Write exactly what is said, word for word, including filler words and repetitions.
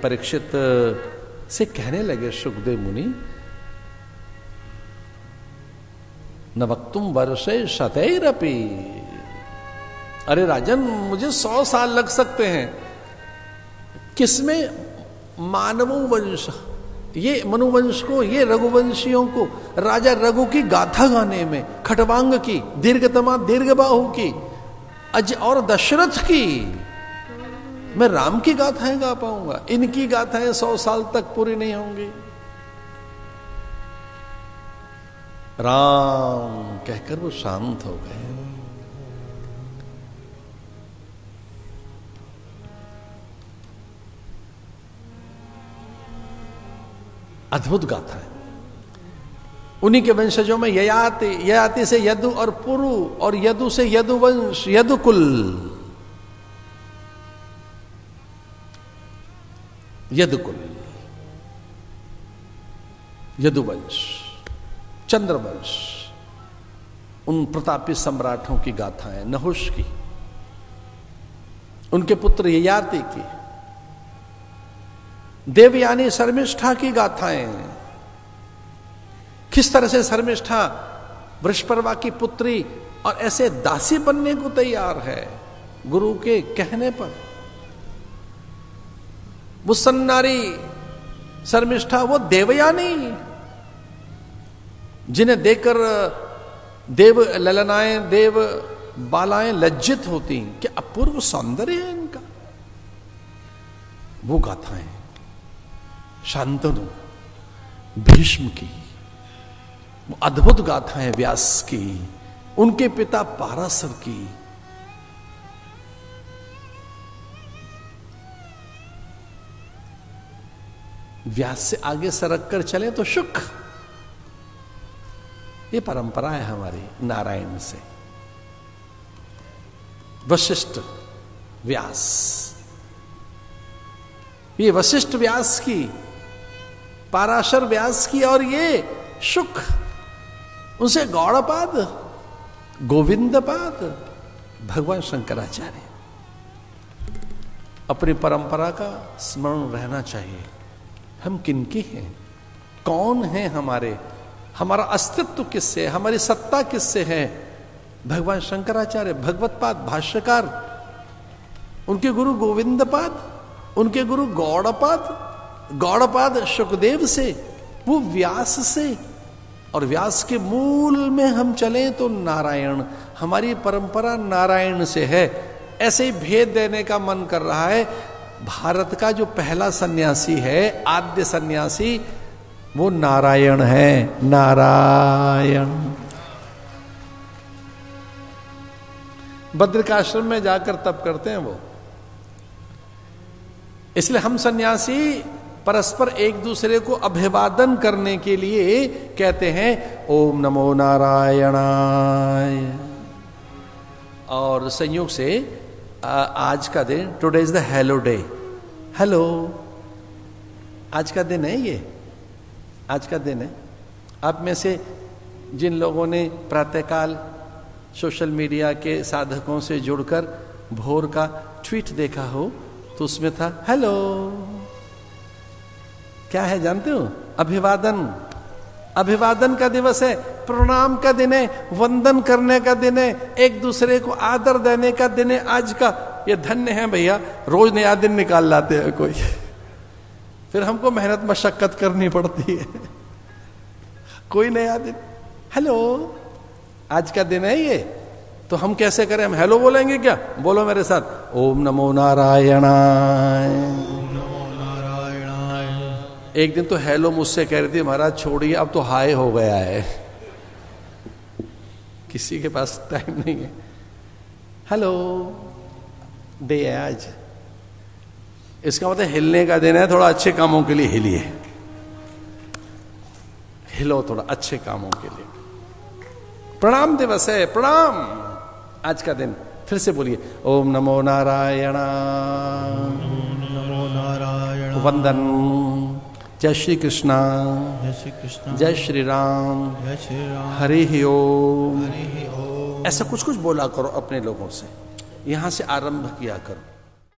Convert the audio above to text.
परीक्षित से कहने लगे सुखदेव मुनि, न वक्तुम वर्षे शतैरपि, अरे राजन मुझे सौ साल लग सकते हैं। किसमें? मानवो वंश, ये मनुवंश को, ये रघुवंशियों को, राजा रघु की गाथा गाने में, खटवांग की, दीर्घतमा दीर्घबाहु की, अज और दशरथ की, मैं राम की गाथाएं गा पाऊंगा, इनकी गाथाएं सौ साल तक पूरी नहीं होंगी। राम कहकर वो शांत हो गए। अद्भुत गाथा है। उन्हीं के वंशजों में ययाति, ययाति से यदु और पुरु, और यदु से यदुवंश, यदुकुल, यदुकुल, यदुवंश, चंद्रवंश, उन प्रतापी सम्राटों की गाथाएं, नहुष की, उनके पुत्र ययाति की, देवयानी शर्मिष्ठा की गाथाएं, किस तरह से शर्मिष्ठा वृषपर्वा की पुत्री और ऐसे दासी बनने को तैयार है गुरु के कहने पर। वो सन्नारी शर्मिष्ठा, वो देवयानी, जिन्हें देखकर देव ललनाएं, देव बालाएं लज्जित होती, क्या अपूर्व सौंदर्य है इनका। वो गाथाएं शांतनु, भीष्म की, वो अद्भुत गाथाएं व्यास की, उनके पिता पाराशर की, व्यास से आगे सरक कर चले तो शुक। ये परंपरा है हमारी नारायण से। वशिष्ठ व्यास, ये वशिष्ठ व्यास की, पाराशर व्यास की, और ये शुक, उनसे गौड़पाद, गोविंदपाद, भगवान शंकराचार्य। अपनी परंपरा का स्मरण रहना चाहिए। हम किनकी हैं, कौन हैं हमारे, हमारा अस्तित्व किससे, हमारी सत्ता किससे है। भगवान शंकराचार्य भगवतपाद भाष्यकार, उनके गुरु गोविंदपाद, उनके गुरु गौड़पाद, गौड़पाद शुकदेव से, वो व्यास से, और व्यास के मूल में हम चलें तो नारायण, हमारी परंपरा नारायण से है। ऐसे ही भेद देने का मन कर रहा है। भारत का जो पहला सन्यासी है, आद्य सन्यासी, वो नारायण है, नारायण। बद्रिकाश्रम में जाकर तप करते हैं वो। इसलिए हम सन्यासी परस्पर एक दूसरे को अभिवादन करने के लिए कहते हैं ओम नमो नारायणाय। और संयोग से आज का दिन, today is the hello day, hello, आज का दिन है, ये आज का दिन है। आप में से जिन लोगों ने प्रातःकाल सोशल मीडिया के साधकों से जुड़कर भोर का ट्वीट देखा हो, तो उसमें था हेलो। क्या है जानते हो? अभिवादन। अभिवादन का दिवस है, प्रणाम का दिन है, वंदन करने का दिन है, एक दूसरे को आदर देने का दिन है आज का। ये धन्य है भैया, रोज नया दिन निकाल लाते हैं कोई, फिर हमको मेहनत मशक्कत करनी पड़ती है। कोई नया दिन, हेलो, आज का दिन है ये, तो हम कैसे करें? हम हेलो बोलेंगे क्या? बोलो मेरे साथ, ओम नमो नारायणाय। एक दिन तो हेलो मुझसे कह रही थी, महाराज छोड़िए अब तो हाय हो गया है, किसी के पास टाइम नहीं है। हेलो डे है आज, इसका मतलब हिलने का दिन है, थोड़ा अच्छे कामों के लिए हिलिए, हिलो थोड़ा अच्छे कामों के लिए। प्रणाम दिवस है, प्रणाम आज का दिन। फिर से बोलिए ओम नमो नारायण, नमो नारायण, वंदन, जय श्री कृष्णा, जय श्री कृष्ण, जय श्री राम, जय श्री राम, हरि ही ओम। हरि ओम। ऐसा कुछ कुछ बोला करो अपने लोगों से, यहां से आरंभ किया करो।